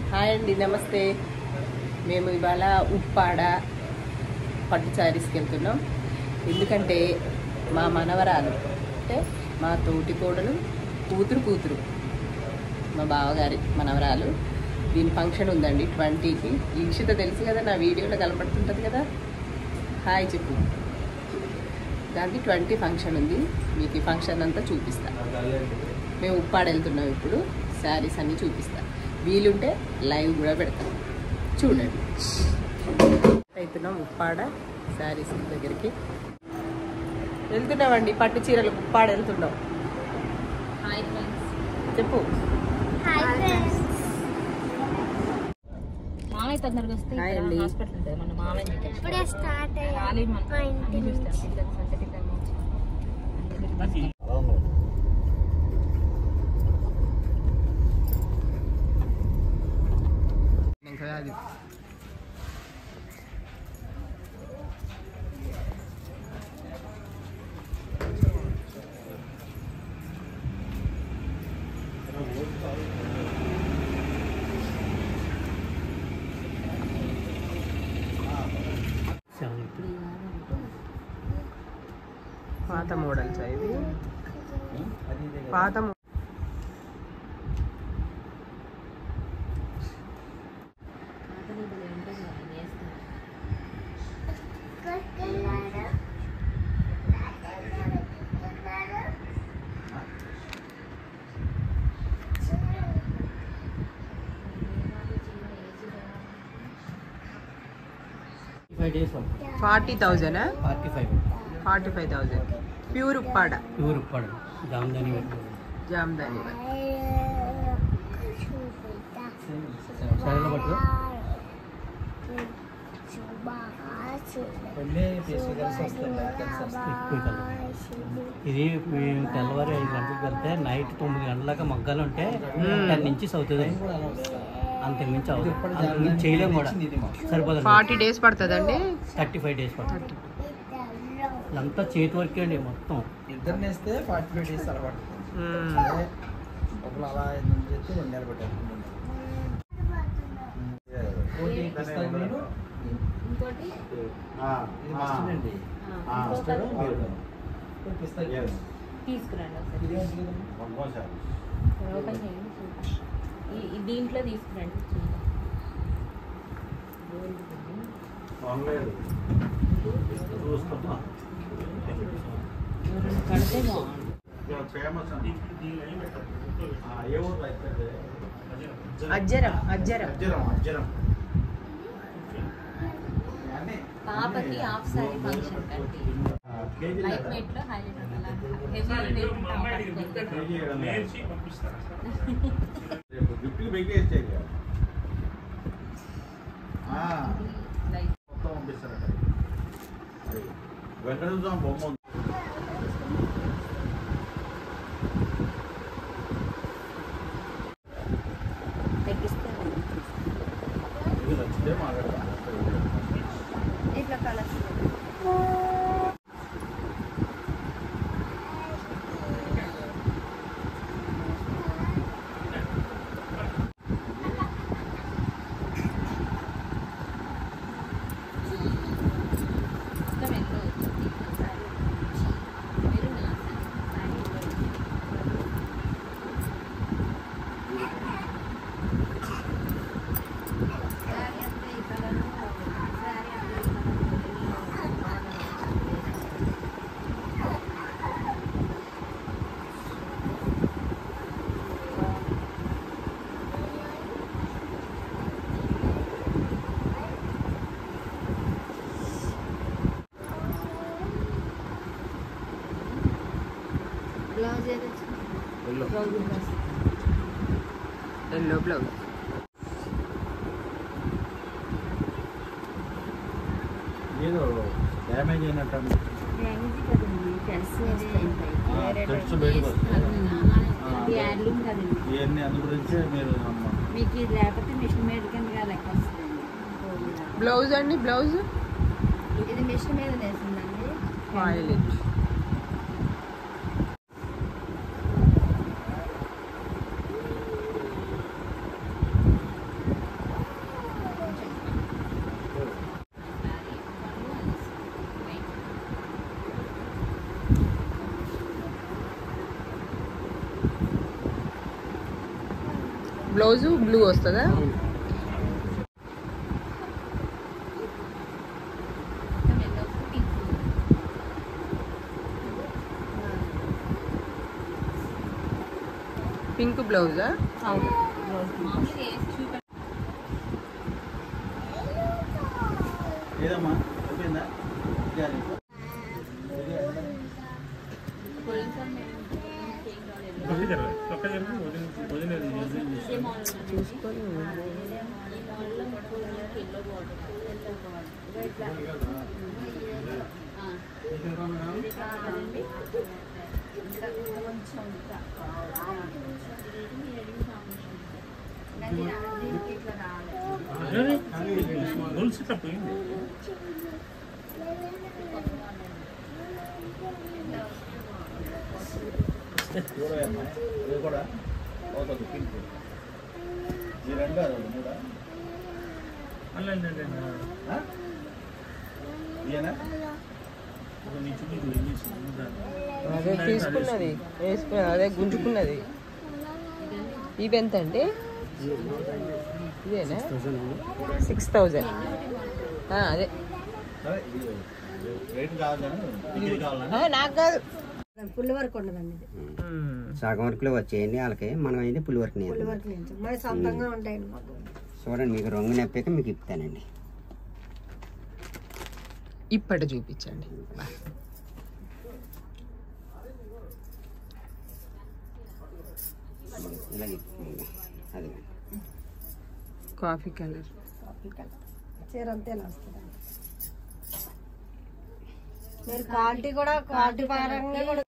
Hi అండి, నమస్తే. మేము ఇవాళ ఉప్పాడ పట్టు శారీస్కి వెళ్తున్నాం. ఎందుకంటే మా మనవరాలు అంటే మా తోటి కోడలు కూతురు మా బావగారి మనవరాలు దీని ఫంక్షన్ ఉందండి 20కి. ఈక్షిత తెలుసు కదా, నా వీడియోలో కనపడుతుంటుంది కదా. హాయ్ చెప్పు. దానికి 20 ఫంక్షన్ ఉంది. మీకు ఈ ఫంక్షన్ అంతా చూపిస్తా. మేము ఉప్పాడ వెళ్తున్నాం. ఇప్పుడు శారీస్ అన్నీ చూపిస్తా. వీలుంటే లైవ్ కూడా పెడతాం, చూడండి. అవుతున్నాం ఉప్పాడ శారీస్ దగ్గరికి వెళ్తున్నామండి. పట్టు చీరలు ఉప్పాడ వెళ్తున్నాం. చెప్పు. మామయ్య తొందరగా వస్తే హాస్పిటల్ ఉంటుంది. మన మామయ్య పాత మోడల్స్ ఇది. పాత days 40,000 45,000 ప్యూర్ ఉప్పాడ. జామ్దాని సరైన పట్టు ఇది మేము తెల్లవారు 5 గంటలకు వెళ్తే నైట్ 9 గంటలకు మగ్గాలు ఉంటే 10 ఇంచెస్ అవుతుంది. అంతకు మించి అవుతుంది, అంతకు మించి చేయలేము కూడా. సరిపోతుంది. 40 days పడుతుందండి. 35 days పడుతుంది. ఇదంతా చేతి వర్క్ అండి మొత్తం. ఇద్దరు నేస్తే 45 days అలవాటు. ఒకళ్ళు అలా చేస్తే 2 నెలలు పెట్టారు. దీంట్లో తీసుకురండి. కడితే బాగుంది. అజ్జరం పాపకి హాఫ్ సారీ ఫంక్షన్ కండి. లైట్ వెయిట్ లో హైలైట్ వెంకటేశ్వర బొమ్మ నచ్చితే మాట్లాడతాం. ఇట్లా కలర్స్ బ్లౌజ్ ఏదో ఎల్లో బ్లౌజ్. ఏదో డ్యామేజ్ అయినట్టు డ్యామేజ్ కదండి. ఇవన్నీ అందు గురించే మీరు మీకు ఇది లేకపోతే మిషన్ మీద కిందగా లెక్క వస్తుంది. బ్లౌజ్ అండి, బ్లౌజ్ ఇది మిషన్ మీద వేసిందండి. వైలెట్. బ్లౌజు బ్లూ వస్తుందా? పింక్ బ్లౌజా? ఏదమ్మా అయిపోయిందా? చూసుకొని ఇది కూడా అవుతుంది పింక్. ఈ రెండు అది మూడా? ఇదేనా? అదే తీసుకున్నది వేసుకున్నది, అదే గుంజుకున్నది. ఇవి ఎంత అండి? ఇదేనా? 6000. అదే రేట్ కాదు కానీ ఇది కావాలా? నాకు కాదు, పుల్లి వరకు ఉండదండి ఇది. సగం వరకులో వచ్చేయండి వాళ్ళకి, మనం అయితే పులి వరకు పుల్లి వరకు నుంచి మరి సొంతంగా ఉంటాయండి మాకు. చూడండి, మీకు రంగు నప్పాక మీకు ఇప్పుతానండి. ఇప్పటి చూపించండి. ఇలా ఇప్పుతుంది అది. కాఫీ కలర్ చీర అంతేనా వస్తుందండి. మీరు క్వాలిటీ కూడా క్వాలిటీ పరంగా కూడా